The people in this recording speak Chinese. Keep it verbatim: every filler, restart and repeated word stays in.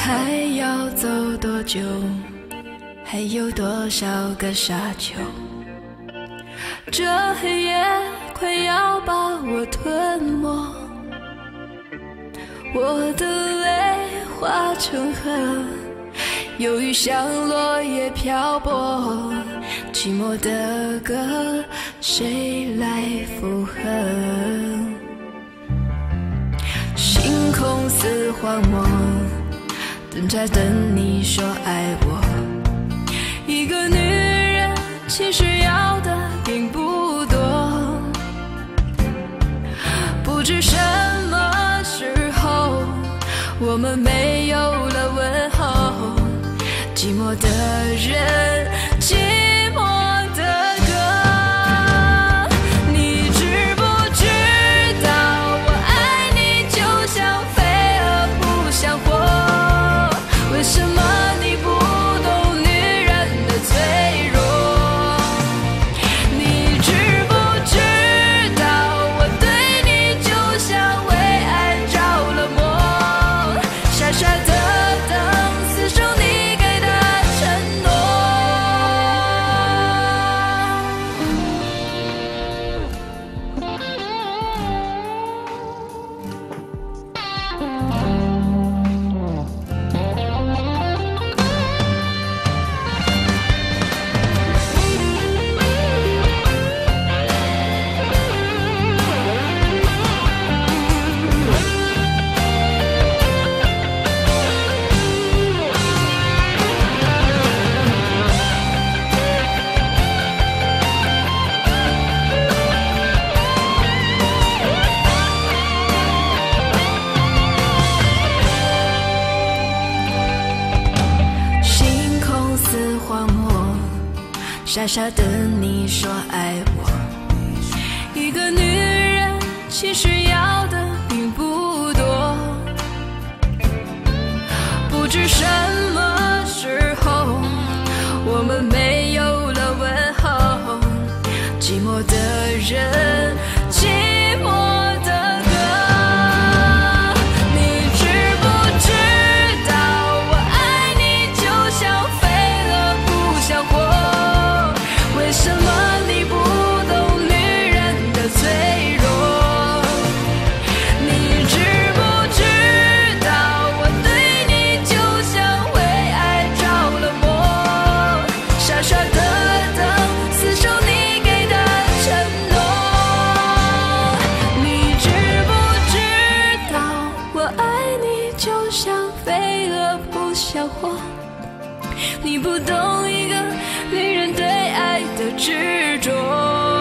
还要走多久？还有多少个沙丘？这黑夜快要把我吞没，我的泪化成河，忧郁像落叶漂泊，寂寞的歌谁来附和？星空似荒漠，等在等你说爱我。一个女人其实要的并不多，不知什么时候我们没有了问候，寂寞的人，寂寞的歌。你知不知道我爱你就像飞蛾扑向火，为什么你不懂女人的脆弱？你知不知道我对你就像为爱着了魔，傻傻的等厮守你给的承诺。星空似荒漠，傻傻等你说爱我。一个女人其实要的并不多，不知什么时候我们没有了问候，寂寞的人，寂寞的歌。你知不知道我爱你就像飞蛾扑向火，为什么你不懂女人的脆弱？你知不知道我对你就像为爱着了魔，傻傻的等厮守你给的承诺。你知不知道我爱你就像飞蛾扑向火，你不懂一个女人对爱的执着。